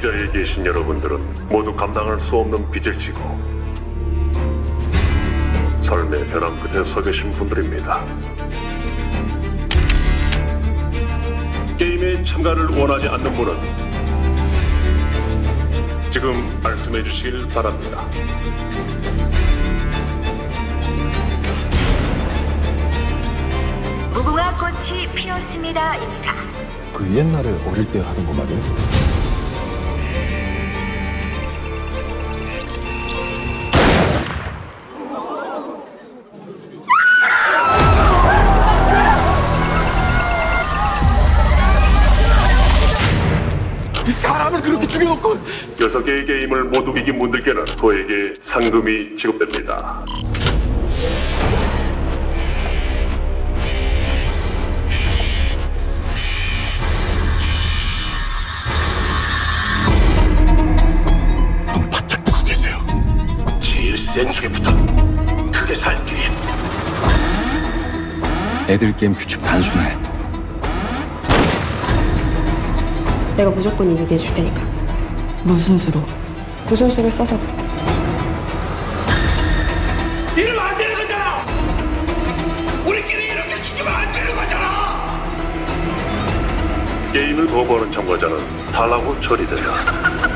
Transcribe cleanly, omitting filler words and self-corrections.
자리에 계신 여러분들은 모두 감당할 수 없는 빚을 지고 삶의 벼랑 끝에 서 계신 분들입니다. 게임에 참가를 원하지 않는 분은 지금 말씀해 주시길 바랍니다. 무궁화 꽃이 피었습니다입니다. 그 옛날에 어릴 때 하던 거 말이야? 사람을 그렇게 죽여놓고 6개의 게임을 모두 이긴 분들께는 저에게 상금이 지급됩니다. 눈 바짝 뜨고 계세요. 제일 센 중에부터 크게 살 길이. 애들 게임 규칙 단순해. 내가 무조건 이기게 해줄 테니까. 무슨 수로? 무슨 수를 써서도. 이러면 안 되는 거잖아! 우리끼리 이렇게 죽이면 안 되는 거잖아! 게임을 거부하는 참가자는 탈락 후 처리된다.